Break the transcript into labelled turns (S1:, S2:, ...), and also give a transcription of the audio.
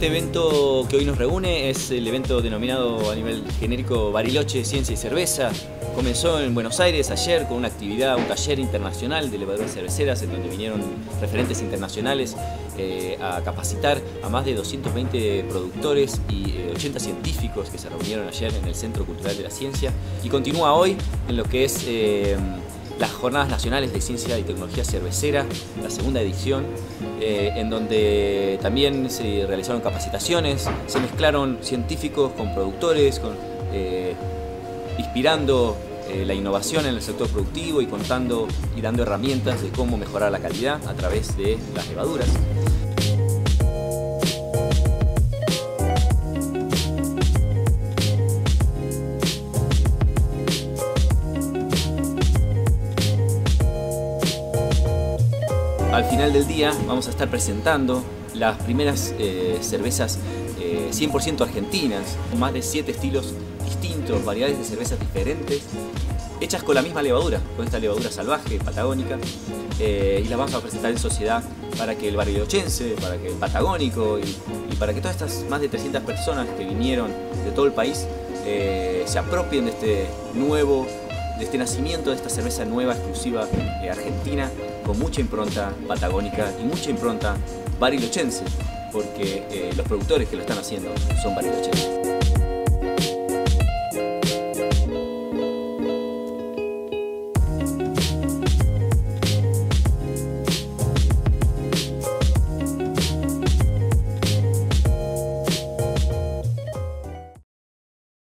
S1: Este evento que hoy nos reúne es el evento denominado a nivel genérico Bariloche, Ciencia y Cerveza. Comenzó en Buenos Aires ayer con una actividad, un taller internacional de levaduras cerveceras en donde vinieron referentes internacionales a capacitar a más de 220 productores y 80 científicos que se reunieron ayer en el Centro Cultural de la Ciencia, y continúa hoy en lo que es las Jornadas Nacionales de Ciencia y Tecnología Cervecera, la segunda edición, en donde también se realizaron capacitaciones, se mezclaron científicos con productores, inspirando la innovación en el sector productivo y contando y dando herramientas de cómo mejorar la calidad a través de las levaduras. Al final del día vamos a estar presentando las primeras cervezas 100% argentinas, con más de 7 estilos distintos, variedades de cervezas diferentes, hechas con la misma levadura, con esta levadura salvaje, patagónica, y las vamos a presentar en sociedad para que el barilochense, para que el patagónico y para que todas estas más de 300 personas que vinieron de todo el país se apropien de este nacimiento de esta cerveza nueva, exclusiva, argentina, con mucha impronta patagónica y mucha impronta barilochense, porque los productores que lo están haciendo son barilochenses.